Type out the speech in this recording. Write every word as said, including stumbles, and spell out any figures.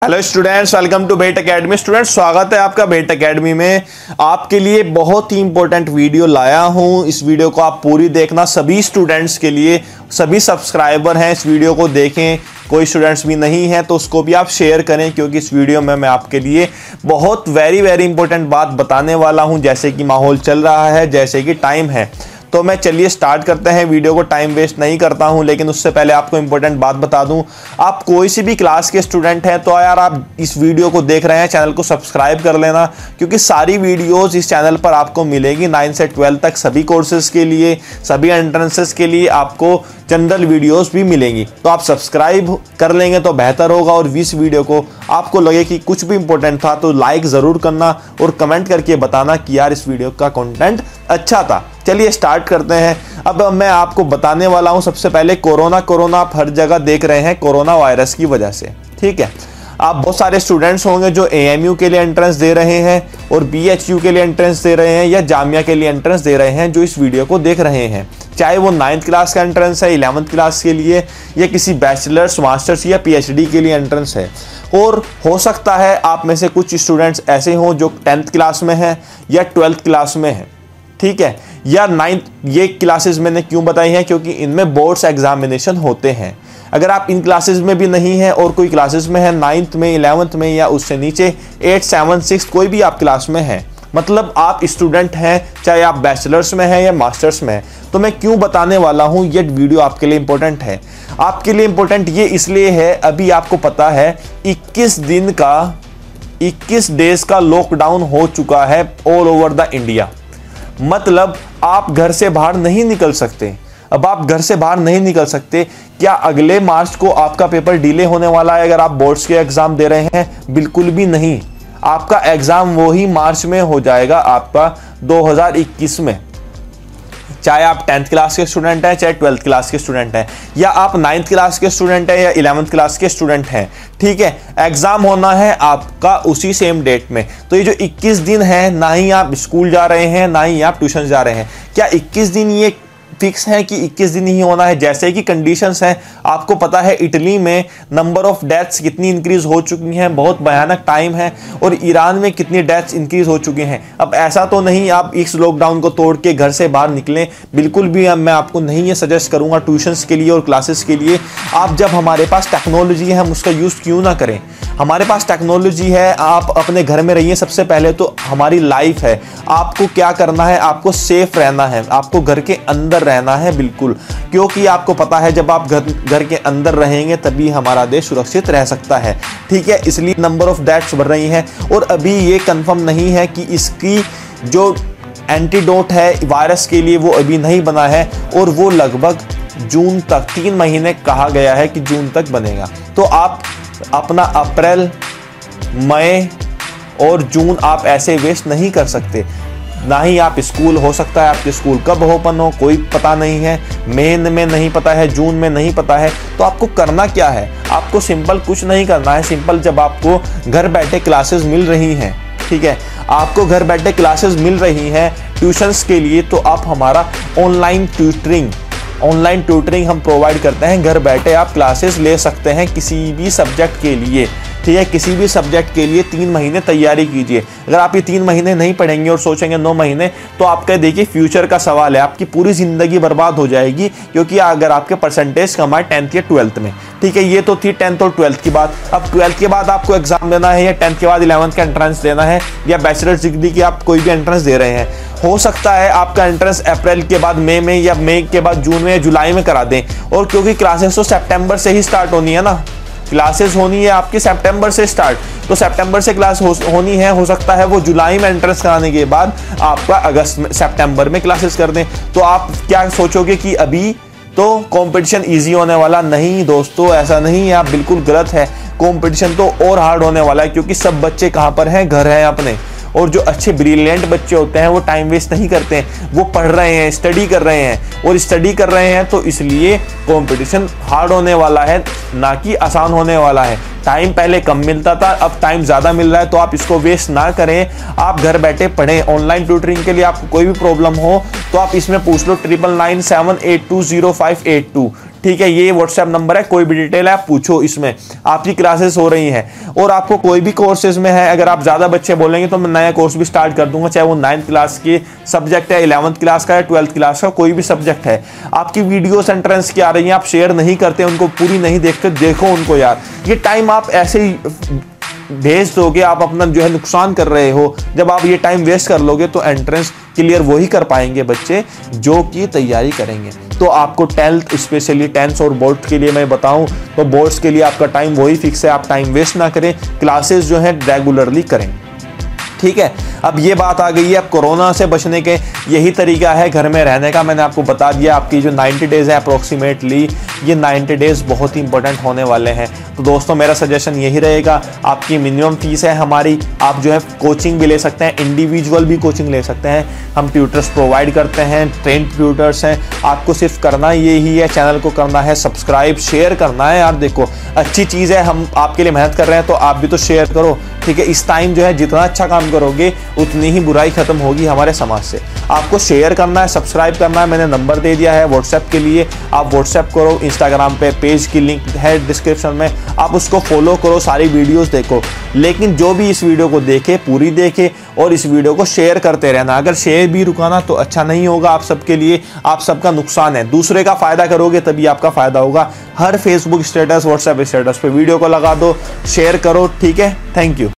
Hello students, welcome to Bet academy. Students, स्वागत है आपका बेट एकेडमी में। आपके लिए बहुत ही इंपॉर्टेंट वीडियो लाया हूं। इस वीडियो को आप पूरी देखना, सभी स्टूडेंट्स के लिए। सभी सब्सक्राइबर हैं इस वीडियो को देखें, कोई स्टूडेंट्स भी नहीं है तो उसको भी आप शेयर करें, क्योंकि इस वीडियो में मैं आपके लिए बहुत वेरी वेरी इंपॉर्टेंट बात बताने वाला हूँ। जैसे कि माहौल चल रहा है, जैसे कि टाइम है, तो मैं चलिए स्टार्ट करते हैं। वीडियो को टाइम वेस्ट नहीं करता हूं, लेकिन उससे पहले आपको इंपॉर्टेंट बात बता दूं। आप कोई सी भी क्लास के स्टूडेंट हैं तो यार आप इस वीडियो को देख रहे हैं, चैनल को सब्सक्राइब कर लेना, क्योंकि सारी वीडियोस इस चैनल पर आपको मिलेगी। नाइन्थ से ट्वेल्थ तक सभी कोर्सेज के लिए, सभी एंट्रेंसेस के लिए आपको जनरल वीडियोस भी मिलेंगी। तो आप सब्सक्राइब कर लेंगे तो बेहतर होगा। और इस वीडियो को आपको लगे कि कुछ भी इंपॉर्टेंट था तो लाइक ज़रूर करना और कमेंट करके बताना कि यार इस वीडियो का कंटेंट अच्छा था। चलिए स्टार्ट करते हैं। अब मैं आपको बताने वाला हूं सबसे पहले कोरोना। कोरोना आप हर जगह देख रहे हैं कोरोना वायरस की वजह से, ठीक है। आप बहुत सारे स्टूडेंट्स होंगे जो ए एम यू के लिए एंट्रेंस दे रहे हैं और बी एच यू के लिए एंट्रेंस दे रहे हैं या जामिया के लिए एंट्रेंस दे रहे हैं, जो इस वीडियो को देख रहे हैं। चाहे वो नाइन्थ क्लास का एंट्रेंस है, इलेवंथ क्लास के लिए, या किसी बैचलर्स, मास्टर्स या पी एच डी के लिए एंट्रेंस है। और हो सकता है आप में से कुछ स्टूडेंट्स ऐसे हों जो टेंथ क्लास में हैं या ट्वेल्थ क्लास में हैं, ठीक है, या नाइन्थ। ये क्लासेस मैंने क्यों बताई हैं, क्योंकि इनमें बोर्ड्स एग्जामिनेशन होते हैं। अगर आप इन क्लासेस में भी नहीं हैं और कोई क्लासेस में है, नाइन्थ में, इलेवंथ में या उससे नीचे, एट, सेवन, सिक्स, कोई भी आप क्लास में है, मतलब आप स्टूडेंट हैं, चाहे आप बैचलर्स में हैं या मास्टर्स में हैं, तो मैं क्यों बताने वाला हूं, ये वीडियो आपके लिए इंपॉर्टेंट है। आपके लिए इंपॉर्टेंट ये इसलिए है, अभी आपको पता है इक्कीस दिन का इक्कीस डेज का लॉकडाउन हो चुका है ऑल ओवर द इंडिया। मतलब आप घर से बाहर नहीं निकल सकते। अब आप घर से बाहर नहीं निकल सकते, क्या अगले मार्च को आपका पेपर डिले होने वाला है अगर आप बोर्ड्स के एग्जाम दे रहे हैं? बिल्कुल भी नहीं। आपका एग्जाम वही मार्च में हो जाएगा, आपका दो हज़ार इक्कीस में। चाहे आप टेंथ क्लास के स्टूडेंट हैं, चाहे ट्वेल्थ क्लास के स्टूडेंट हैं, या आप नाइन्थ क्लास के स्टूडेंट हैं या इलेवंथ क्लास के स्टूडेंट हैं, ठीक है, एग्जाम होना है आपका उसी सेम डेट में। तो ये जो इक्कीस दिन है, ना ही आप स्कूल जा रहे हैं, ना ही आप ट्यूशन जा रहे हैं। क्या इक्कीस दिन ये फिक्स है कि इक्कीस दिन ही होना है? जैसे कि कंडीशंस हैं, आपको पता है इटली में नंबर ऑफ डेथ्स कितनी इंक्रीज हो चुकी हैं, बहुत भयानक टाइम है। और ईरान में कितनी डेथ्स इंक्रीज हो चुकी हैं। अब ऐसा तो नहीं आप इस लॉकडाउन को तोड़ के घर से बाहर निकलें, बिल्कुल भी मैं आपको नहीं ये सजेस्ट करूंगा ट्यूशंस के लिए और क्लासेस के लिए। आप जब हमारे पास टेक्नोलॉजी है, हम उसका यूज़ क्यों ना करें? हमारे पास टेक्नोलॉजी है, आप अपने घर में रहिए। सबसे पहले तो हमारी लाइफ है, आपको क्या करना है, आपको सेफ रहना है, आपको घर के अंदर रहना है, बिल्कुल, क्योंकि आपको पता है जब आप घर घर के अंदर रहेंगे तभी हमारा देश सुरक्षित रह सकता है, ठीक है। इसलिए नंबर ऑफ डेथ्स बढ़ रही हैं और अभी ये कंफर्म नहीं है कि इसकी जो एंटीडोट है वायरस के लिए वो अभी नहीं बना है, और वो लगभग जून तक, तीन महीने कहा गया है कि जून तक बनेगा। तो आप अपना अप्रैल, मई और जून आप ऐसे वेस्ट नहीं कर सकते। ना ही आप स्कूल, हो सकता है आपके स्कूल कब ओपन हो कोई पता नहीं है, मई में नहीं पता है, जून में नहीं पता है। तो आपको करना क्या है? आपको सिंपल कुछ नहीं करना है। सिंपल, जब आपको घर बैठे क्लासेस मिल रही हैं, ठीक है, आपको घर बैठे क्लासेस मिल रही हैं ट्यूशंस के लिए, तो आप हमारा ऑनलाइन ट्यूटरिंग ऑनलाइन ट्यूटरिंग हम प्रोवाइड करते हैं। घर बैठे आप क्लासेस ले सकते हैं किसी भी सब्जेक्ट के लिए, ठीक है। किसी भी सब्जेक्ट के लिए तीन महीने तैयारी कीजिए। अगर आप ये तीन महीने नहीं पढ़ेंगे और सोचेंगे नौ महीने, तो आपका देखिए फ्यूचर का सवाल है, आपकी पूरी ज़िंदगी बर्बाद हो जाएगी। क्योंकि अगर आपके परसेंटेज कम आए टेंथ या ट्वेल्थ में, ठीक है, ये तो थी टेंथ और ट्वेल्थ की बात। अब ट्वेल्थ के बाद आपको एग्जाम देना है, या टेंथ के बाद इलेवंथ का एंट्रेंस देना है, या बैचलर्स डिग्री की आप कोई भी एंट्रेंस दे रहे हैं, हो सकता है आपका एंट्रेंस अप्रैल के बाद मई में, या मई के बाद जून में या जुलाई में करा दें। और क्योंकि क्लासेस तो सितंबर से ही स्टार्ट होनी है ना, क्लासेस होनी है आपकी सितंबर से स्टार्ट, तो सितंबर से क्लास हो, होनी है। हो सकता है वो जुलाई में एंट्रेंस कराने के बाद आपका अगस्त में, सितंबर में क्लासेस कर दें। तो आप क्या सोचोगे कि अभी तो कंपटीशन इजी होने वाला? नहीं दोस्तों, ऐसा नहीं है, आप बिल्कुल गलत है। कंपटीशन तो और हार्ड होने वाला है, क्योंकि सब बच्चे कहाँ पर हैं? घर हैं अपने। और जो अच्छे ब्रिलियंट बच्चे होते हैं वो टाइम वेस्ट नहीं करते हैं, वो पढ़ रहे हैं, स्टडी कर रहे हैं। और स्टडी कर रहे हैं तो इसलिए कंपटीशन हार्ड होने वाला है, ना कि आसान होने वाला है। टाइम पहले कम मिलता था, अब टाइम ज़्यादा मिल रहा है, तो आप इसको वेस्ट ना करें। आप घर बैठे पढ़ें। ऑनलाइन ट्यूटरिंग के लिए आपको कोई भी प्रॉब्लम हो तो आप इसमें पूछ लो, triple nine seven eight two zero five eight two, ठीक है, ये व्हाट्सएप नंबर है, कोई भी डिटेल है आप पूछो, इसमें आपकी क्लासेस हो रही हैं। और आपको कोई भी कोर्सेज में है, अगर आप ज़्यादा बच्चे बोलेंगे तो मैं नया कोर्स भी स्टार्ट कर दूंगा, चाहे वो नाइन्थ क्लास की सब्जेक्ट है, इलेवंथ क्लास का है, ट्वेल्थ क्लास का, कोई भी सब्जेक्ट है। आपकी वीडियोस एंट्रेंस की आ रही हैं, आप शेयर नहीं करते उनको, पूरी नहीं देखते, देखो उनको यार। ये टाइम आप ऐसे ही भेज दोगे, आप अपना जो है नुकसान कर रहे हो। जब आप ये टाइम वेस्ट कर लोगे तो एंट्रेंस क्लियर वही कर पाएंगे बच्चे जो कि तैयारी करेंगे। तो आपको टेंथ, स्पेशली टेंथ और बोर्ड के लिए मैं बताऊं तो बोर्ड्स के लिए आपका टाइम वही फिक्स है, आप टाइम वेस्ट ना करें, क्लासेस जो है रेगुलरली करें, ठीक है। अब ये बात आ गई है, अब कोरोना से बचने के यही तरीका है घर में रहने का। मैंने आपको बता दिया, आपकी जो नाइन्टी डेज है अप्रोक्सीमेटली, ये नाइन्टी डेज बहुत ही इंपॉर्टेंट होने वाले हैं। तो दोस्तों मेरा सजेशन यही रहेगा, आपकी मिनिमम फीस है हमारी, आप जो है कोचिंग भी ले सकते हैं, इंडिविजुअल भी कोचिंग ले सकते हैं, हम ट्यूटर्स प्रोवाइड करते हैं, ट्रेंड ट्यूटर्स हैं। आपको सिर्फ करना यही है, चैनल को करना है सब्सक्राइब, शेयर करना है यार। देखो अच्छी चीज़ है, हम आपके लिए मेहनत कर रहे हैं तो आप भी तो शेयर करो, ठीक है। इस टाइम जो है जितना अच्छा काम करोगे उतनी ही बुराई खत्म होगी हमारे समाज से। आपको शेयर करना है, सब्सक्राइब करना है, मैंने नंबर दे दिया है व्हाट्सएप के लिए, आप व्हाट्सएप करो, इंस्टाग्राम पे पेज की लिंक है डिस्क्रिप्शन में, आप उसको फॉलो करो, सारी वीडियोस देखो। लेकिन जो भी इस वीडियो को देखे पूरी देखे और इस वीडियो को शेयर करते रहना। अगर शेयर भी रुकाना तो अच्छा नहीं होगा आप सबके लिए, आप सबका नुकसान है। दूसरे का फायदा करोगे तभी आपका फायदा होगा। हर फेसबुक स्टेटस, व्हाट्सएप स्टेटस पे वीडियो को लगा दो, शेयर करो, ठीक है। Thank you.